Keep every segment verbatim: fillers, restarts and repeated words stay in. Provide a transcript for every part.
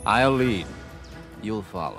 I'll lead. You'll follow.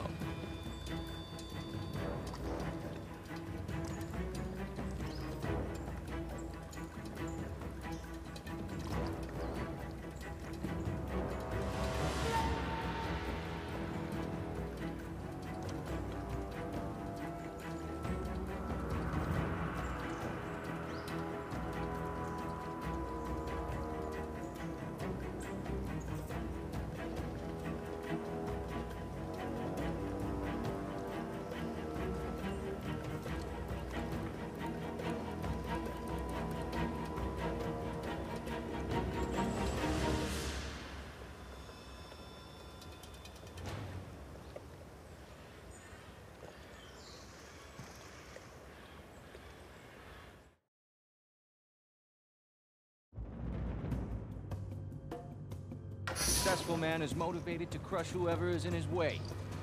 A successful man is motivated to crush whoever is in his way.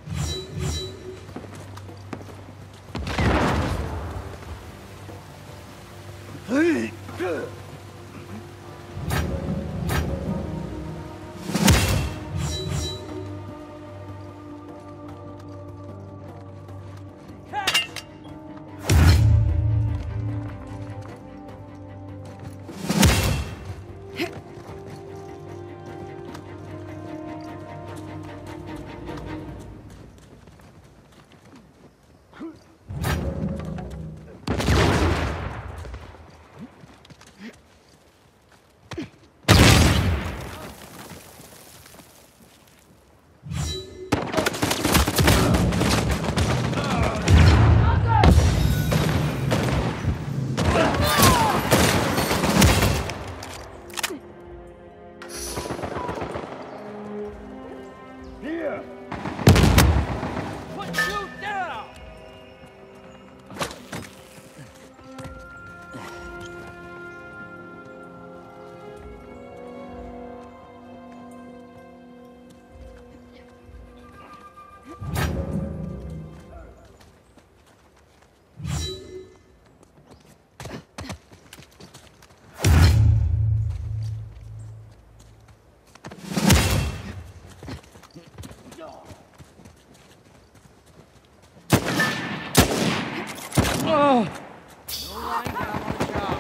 Oh! No lying down on the job.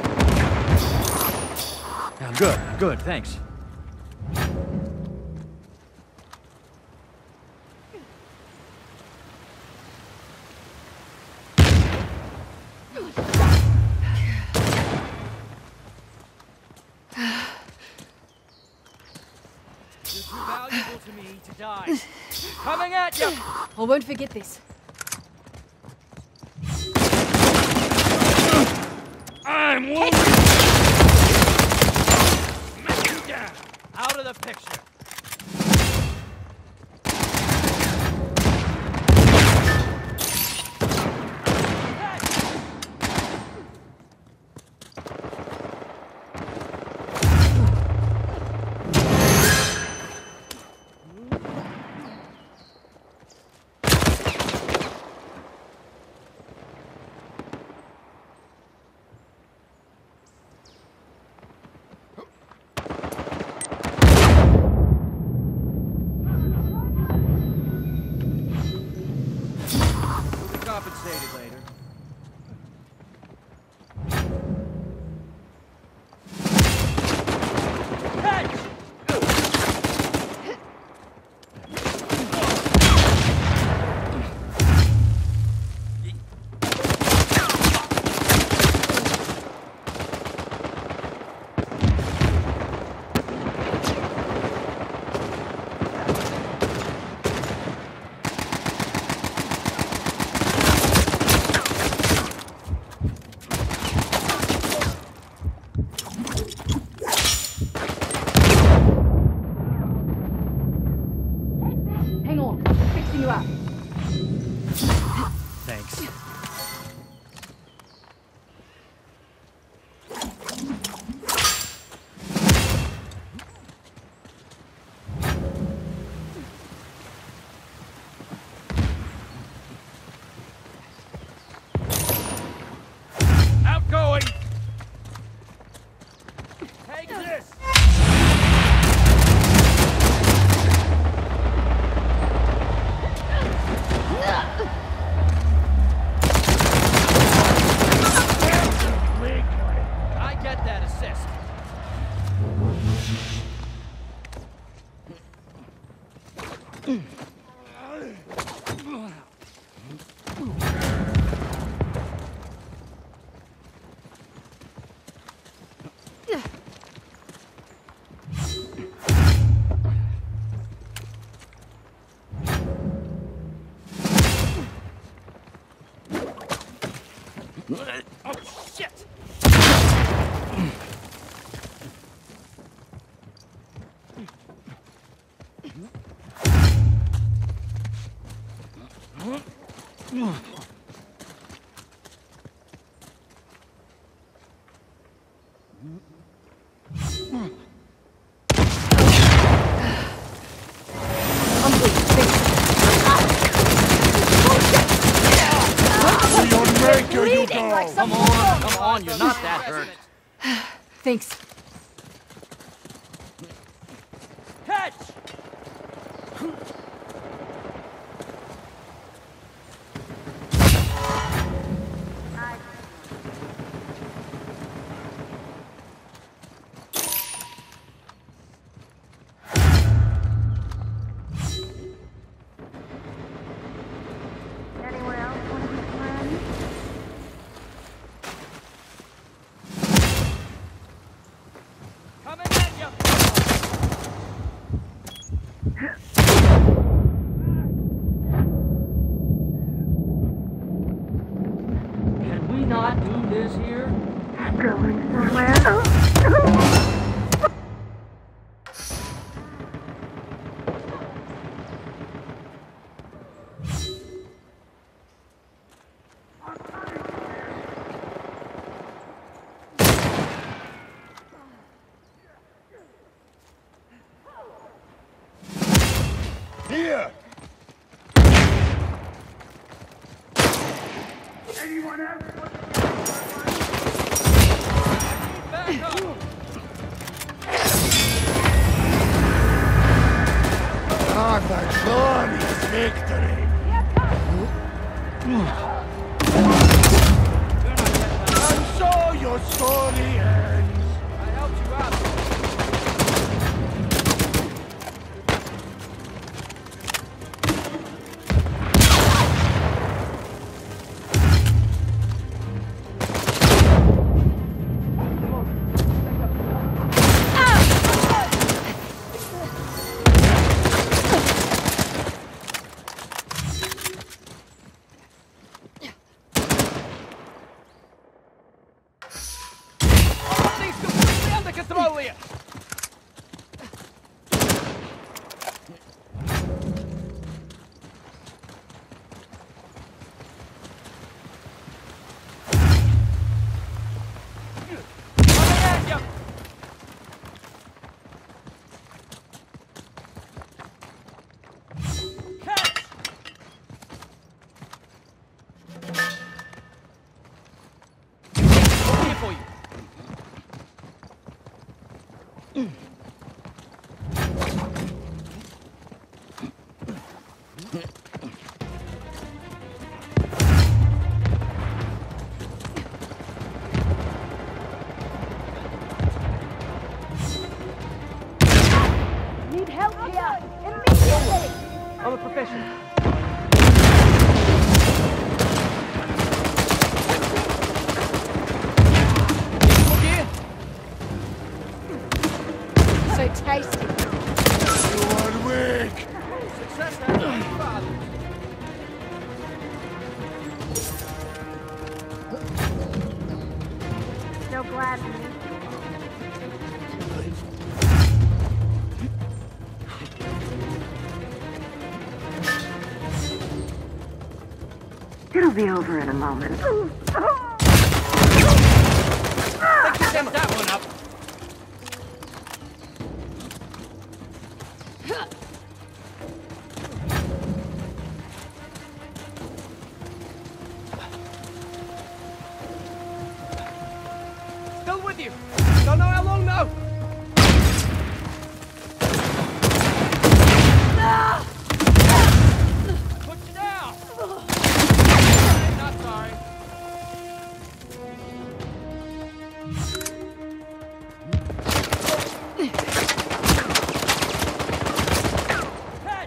I'm good, good, thanks. You're too valuable to me to die. Coming at you! I won't forget this. I'm wounded! Make you down! Out of the picture! Compensated later. Oh, shit! Come on, come on, you're not that hurt. Thanks. Catch! Anyone else want to be friends? Coming at you! Can we not do this here? Going somewhere? Here! Back up! Ah, the glorious victory! And so your story ends! I helped you out. He's completely under control here. Coming at you. Catch! Here for you. Need help here! Immediately! I'm a professional. Okay. So tasty. You are weak! Success has many fathers. So glad to meet you. It'll be over in a moment. Think you set that one up. Still with you. Don't know how long though. Put you down. Not sorry. Catch!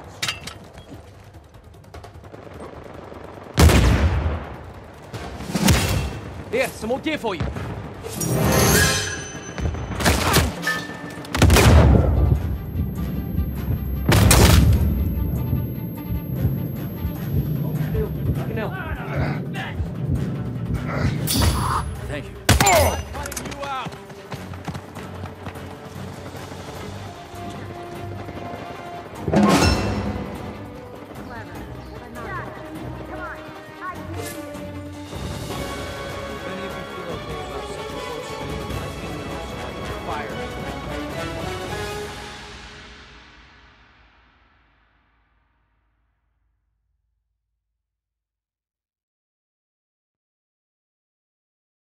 Here, some more gear for you. Fucking hell. Thank you.